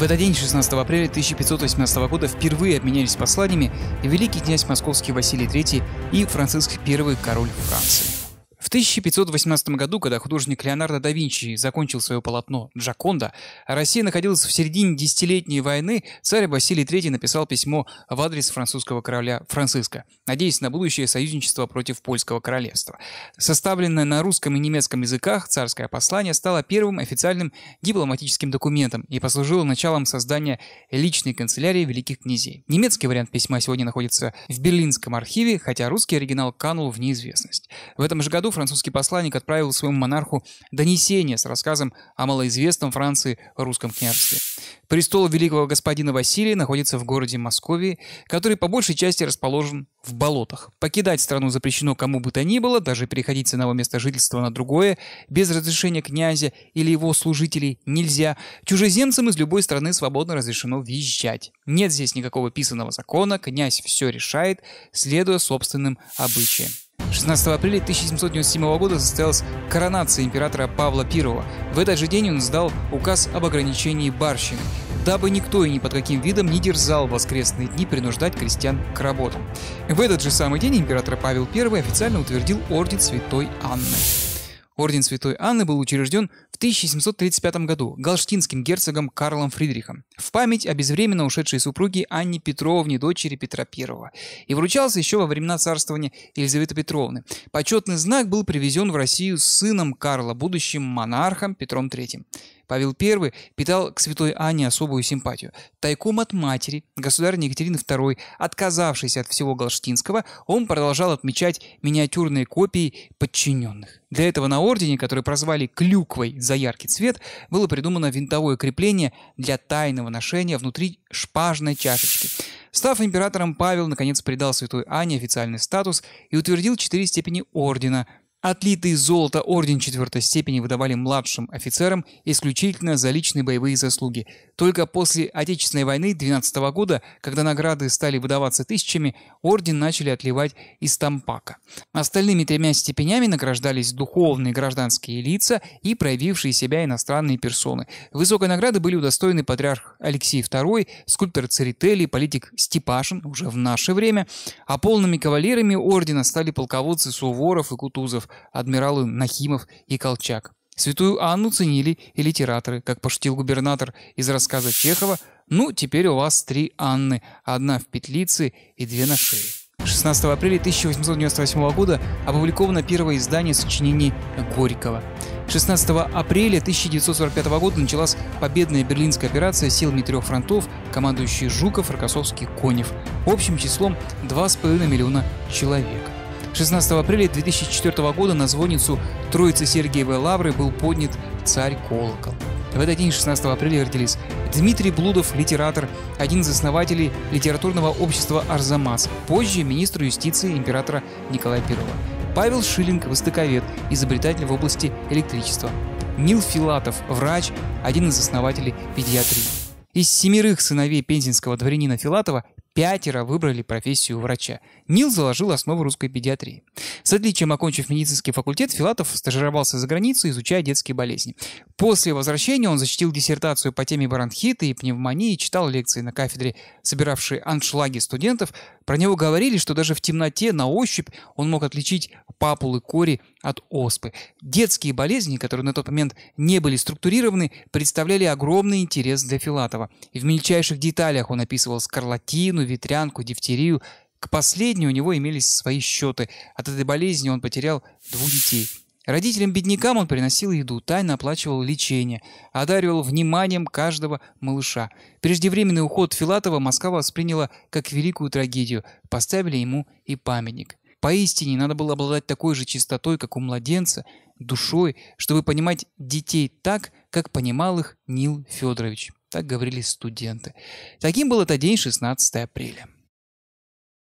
В этот день, 16 апреля 1518 года, впервые обменялись посланиями великий князь московский Василий III и Франциск I, король Франции. В 1518 году, когда художник Леонардо да Винчи закончил свое полотно «Джоконда», а Россия находилась в середине десятилетней войны, царь Василий III написал письмо в адрес французского короля Франциска, надеясь на будущее союзничество против польского королевства. Составленное на русском и немецком языках царское послание стало первым официальным дипломатическим документом и послужило началом создания личной канцелярии великих князей. Немецкий вариант письма сегодня находится в Берлинском архиве, хотя русский оригинал канул в неизвестность. В этом же году французский посланник отправил своему монарху донесение с рассказом о малоизвестном Франции русском княжестве. Престол великого господина Василия находится в городе Московии, который по большей части расположен в болотах. Покидать страну запрещено кому бы то ни было, даже переходить с одного места жительства на другое, без разрешения князя или его служителей нельзя. Чужеземцам из любой страны свободно разрешено въезжать. Нет здесь никакого писаного закона, князь все решает, следуя собственным обычаям. 16 апреля 1797 года состоялась коронация императора Павла I. В этот же день он издал указ об ограничении барщины, дабы никто и ни под каким видом не дерзал в воскресные дни принуждать крестьян к работам. В этот же самый день император Павел I официально утвердил орден Святой Анны. Орден Святой Анны был учрежден в 1735 году галштинским герцогом Карлом Фридрихом в память о безвременно ушедшей супруге Анне Петровне, дочери Петра I, и вручался еще во времена царствования Елизаветы Петровны. Почетный знак был привезен в Россию с сыном Карла, будущим монархом Петром III. Павел I питал к святой Анне особую симпатию. Тайком от матери, государыни Екатерины II, отказавшись от всего галштинского, он продолжал отмечать миниатюрные копии подчиненных. Для этого на ордене, который прозвали «клюквой» за яркий цвет, было придумано винтовое крепление для тайного ношения внутри шпажной чашечки. Став императором, Павел наконец придал святой Анне официальный статус и утвердил 4 степени ордена. Отлитый из золота орден 4 степени выдавали младшим офицерам исключительно за личные боевые заслуги. Только после Отечественной войны 12 года, когда награды стали выдаваться тысячами, орден начали отливать из тампака. Остальными 3 степенями награждались духовные гражданские лица и проявившие себя иностранные персоны. Высокой награды были удостоены патриарх Алексей II, скульптор Церетели, политик Степашин уже в наше время, а полными кавалерами ордена стали полководцы Суворов и Кутузов, адмиралы Нахимов и Колчак. Святую Анну ценили и литераторы, как пошутил губернатор из рассказа Чехова: «Ну, теперь у вас 3 Анны, одна в петлице и 2 на шее». 16 апреля 1898 года опубликовано первое издание сочинений Горького. 16 апреля 1945 года началась победная берлинская операция силами 3 фронтов, командующие Жуков, Рокоссовский, Конев, общим числом 2,5 миллиона человек. 16 апреля 2004 года на звонницу Троицы Сергиевой Лавры был поднят царь-колокол. В этот день, 16 апреля, родились Дмитрий Блудов, литератор, один из основателей литературного общества «Арзамас», позже министр юстиции императора Николая I. Павел Шиллинг, востоковед, изобретатель в области электричества. Нил Филатов, врач, один из основателей педиатрии. Из 7 сыновей пензенского дворянина Филатова 5 выбрали профессию врача. Нил заложил основу русской педиатрии. С отличием, окончив медицинский факультет, Филатов стажировался за границей, изучая детские болезни. После возвращения он защитил диссертацию по теме бронхита и пневмонии, читал лекции на кафедре, собиравшей аншлаги студентов. Про него говорили, что даже в темноте на ощупь он мог отличить папулы кори от оспы. Детские болезни, которые на тот момент не были структурированы, представляли огромный интерес для Филатова. И в мельчайших деталях он описывал скарлатину, ветрянку, дифтерию. К последней у него имелись свои счеты. От этой болезни он потерял 2 детей. Родителям-беднякам он приносил еду, тайно оплачивал лечение, одаривал вниманием каждого малыша. Преждевременный уход Филатова Москва восприняла как великую трагедию. Поставили ему и памятник. Поистине, надо было обладать такой же чистотой, как у младенца, душой, чтобы понимать детей так, как понимал их Нил Федорович. Так говорили студенты. Таким был этот день, 16 апреля.